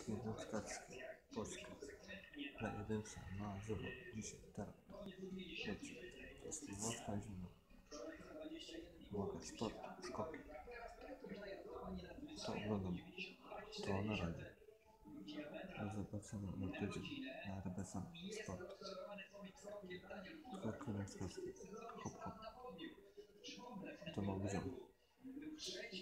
Jednostkarski podcast na jedynce na żywo dzisiaj, teraz. Wiecie, jest mocno zimno. Mogę sport, skoki. To oglądam. To na razie. Do zobaczenia na tydzień na RBSM Sport. Skoki narciarskie. Hop hop. To mam udział.